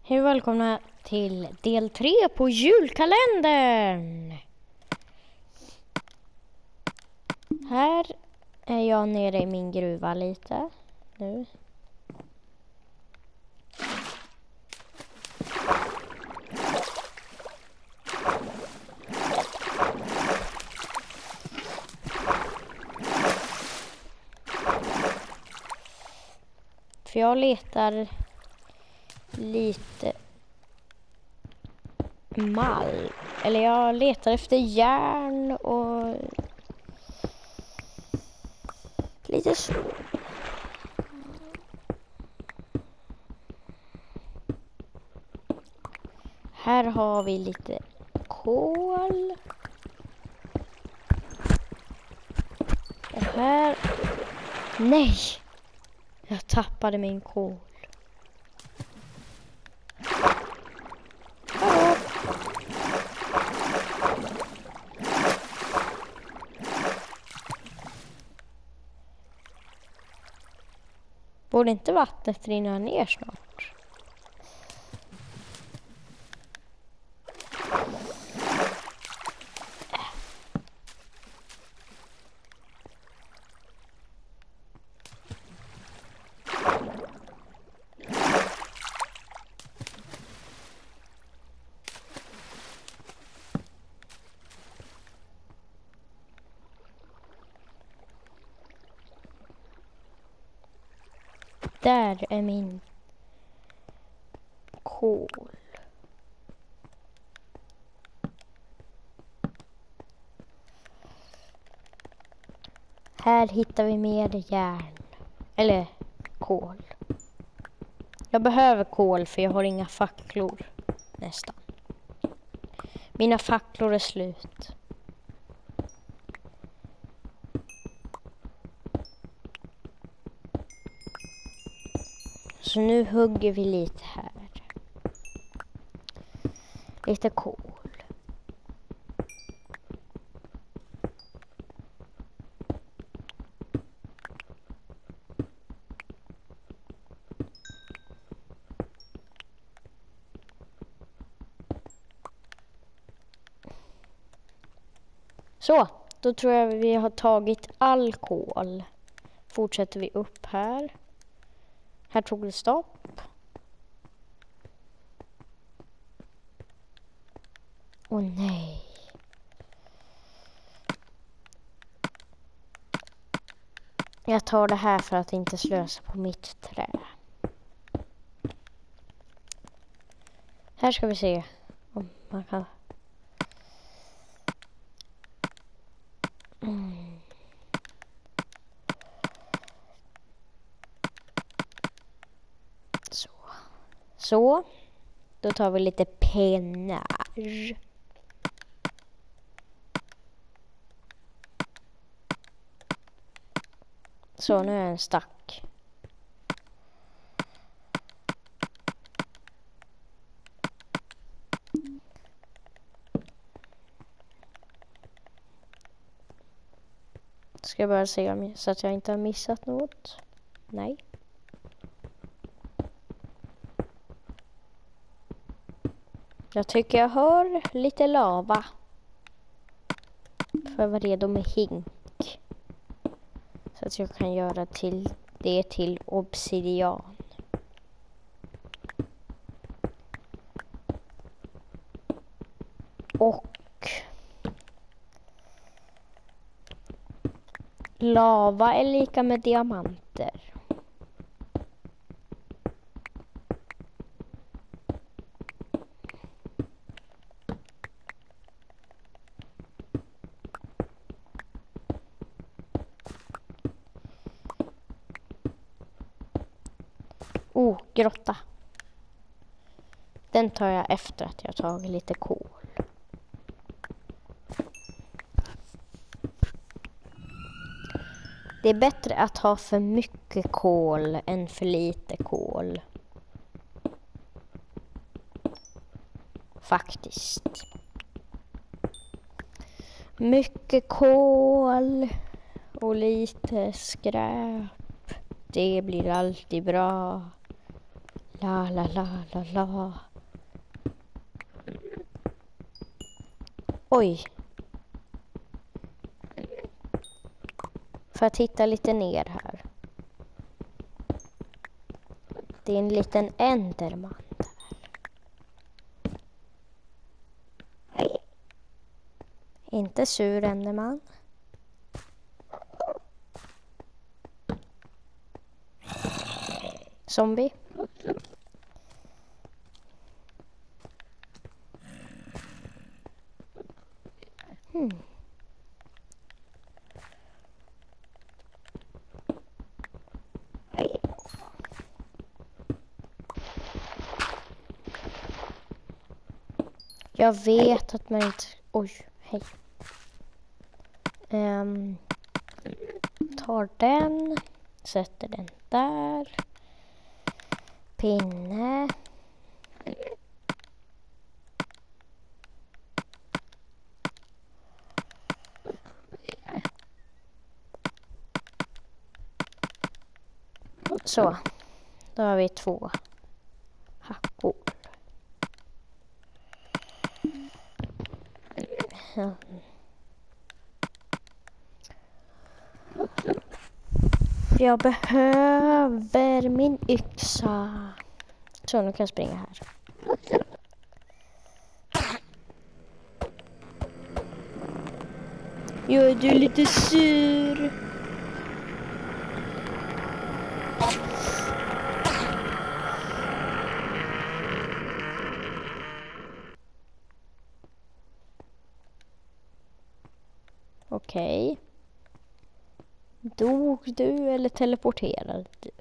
Hej och välkomna till del 3 på julkalendern. Här är jag nere i min gruva lite nu. För jag letar lite malm. Eller jag letar efter järn och lite så. Här har vi lite kol. Och här... Nej! Jag tappade min kol. Borde inte vattnet rinna ner snart? Där är min kol. Här hittar vi mer järn. Eller kol. Jag behöver kol för jag har inga facklor. Nästan. Mina facklor är slut. Så nu hugger vi lite här. Lite kol. Så, då tror jag vi har tagit all kol. Fortsätter vi upp här. Här tog det stopp. Åh nej. Jag tar det här för att inte slösa på mitt trä. Här ska vi se om man kan... Så, då tar vi lite pennar. Så, nu är en stack. Ska jag bara se om så att jag inte har missat något. Nej. Jag tycker jag hör lite lava. För att vara redo med hink. Så att jag kan göra det till obsidian. Och lava är lika med diamanter. Grotta. Den tar jag efter att jag tagit lite kol. Det är bättre att ha för mycket kol än för lite kol. Faktiskt. Mycket kol och lite skräp. Det blir alltid bra. La la la la la. Oj. För att titta lite ner här. Det är en liten enderman där. Inte sur enderman. Zombie. Jag vet att man inte... Oj, hej. Tar den. Sätter den där. Pinne. Så. Då har vi 2 hackor. Ja. Jag behöver min yxa. Så nu kan jag springa här. Jag är lite sur. Okej. Dog du eller teleporterade du?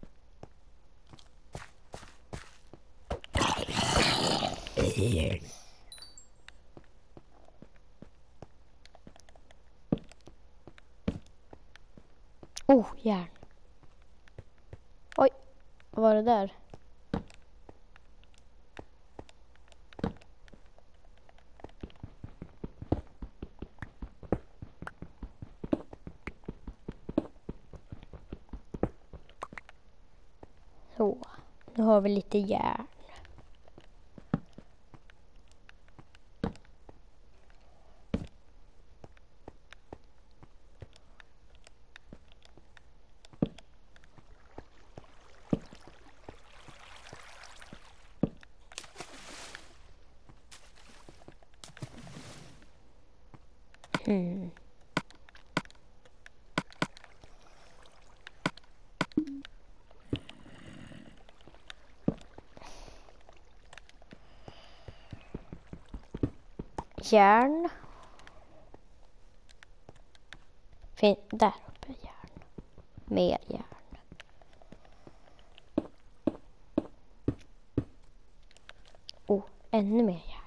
Oh, järn. Oj, vad var det där? Så, nu har vi lite järn. Järn. Där uppe järn. Mer järn. Oh, ännu mer järn.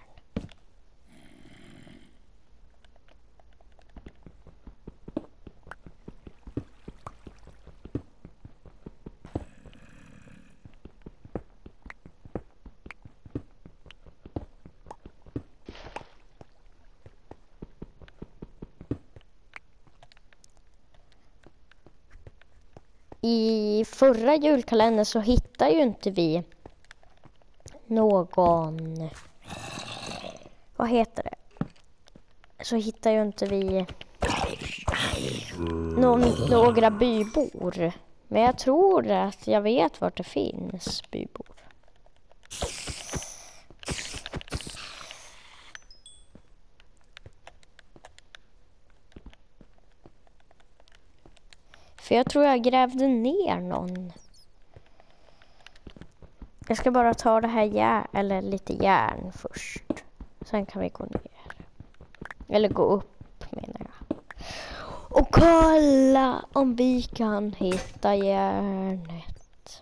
I förra julkalendern så hittar ju inte vi någon... Vad heter det? Så hittar ju inte vi några bybor. Men jag tror att jag vet vart det finns bybor. För jag tror jag grävde ner någon. Jag ska bara ta det här eller lite järn först. Sen kan vi gå ner. Eller gå upp menar jag. Och kolla om vi kan hitta järnet.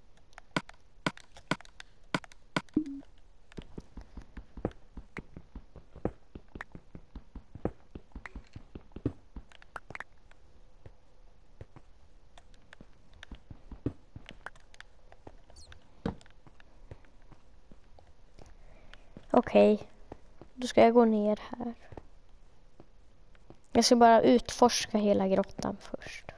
Okej, då ska jag gå ner här. Jag ska bara utforska hela grottan först.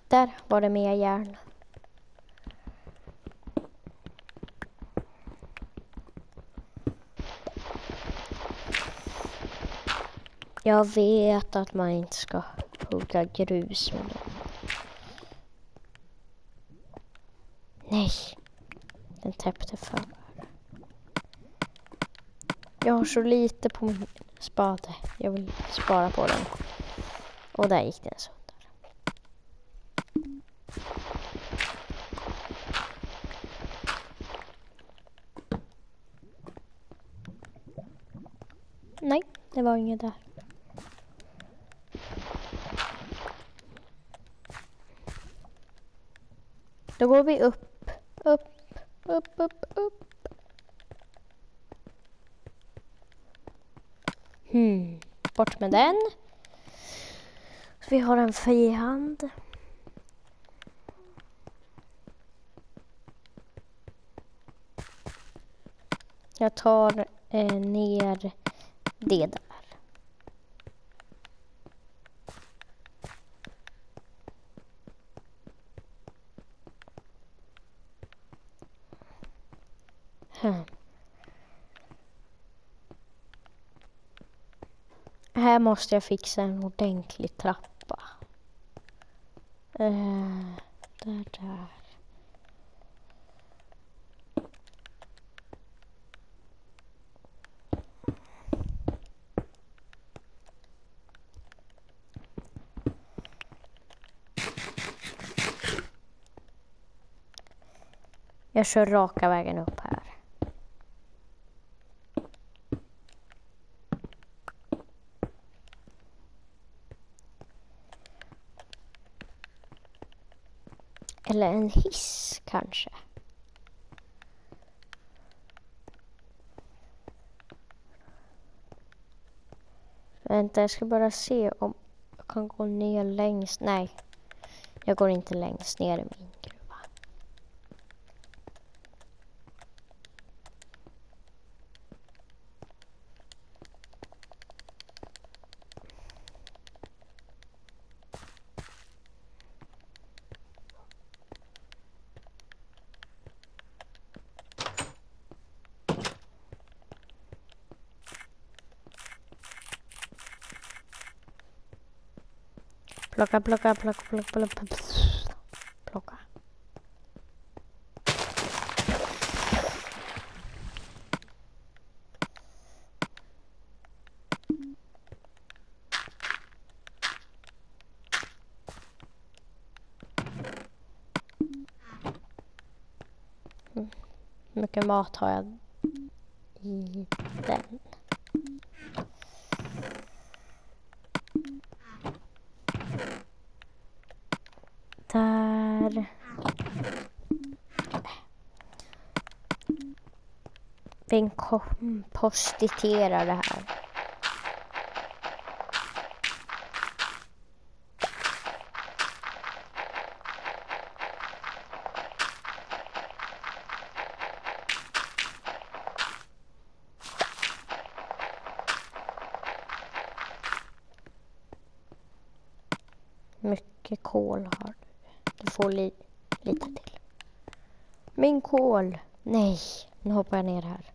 Där var det mer järn. Jag vet att man inte ska hugga grus med dem. Nej, den täppte för. Jag har så lite på min spade. Jag vill spara på den. Och där gick den sönder. Nej, det var inget där. Då går vi upp. Bort med den. Så vi har en fri hand. Jag tar ner det där. Här måste jag fixa en ordentlig trappa. Där. Jag kör raka vägen upp här. Eller en hiss kanske. Vänta, jag ska bara se om jag kan gå ner längst. Nej, jag går inte längst ner i min gruva. Plocka. Hur mycket mat har jag i den? Där. Vi kompostiterar det här. Mycket kol har du. Du får lite till. Min kol. Nej, nu hoppar jag ner här.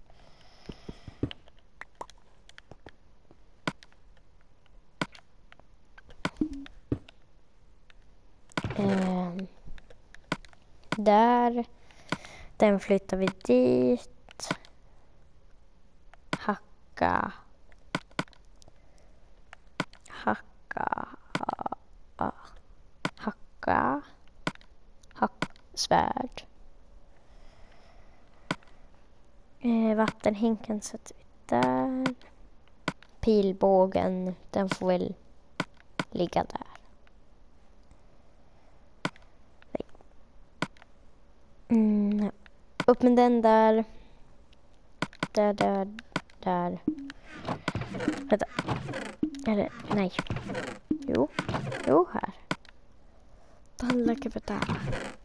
Där. Den flyttar vi dit. Hacka. Svärd. Vattenhinken sätter vi där. Pilbågen, den får väl ligga där. Upp med den där. Där. Vänta. Eller, nej. Jo, här. Tandläkare för där.